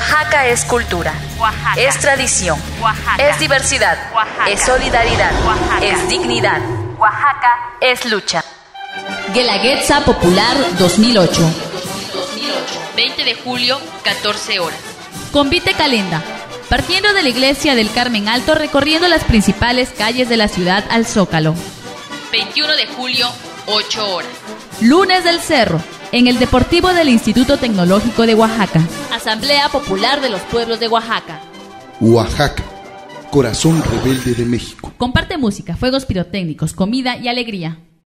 Oaxaca es cultura, Oaxaca es tradición, Oaxaca es diversidad, Oaxaca es solidaridad, Oaxaca es dignidad, Oaxaca es lucha. Guelaguetza Popular 2008. 20 de julio, 14 horas. Convite Calenda. Partiendo de la iglesia del Carmen Alto, recorriendo las principales calles de la ciudad al Zócalo. 21 de julio, 8 horas. Lunes del Cerro, en el Deportivo del Instituto Tecnológico de Oaxaca. Asamblea Popular de los Pueblos de Oaxaca. Oaxaca, corazón rebelde de México. Comparte música, fuegos pirotécnicos, comida y alegría.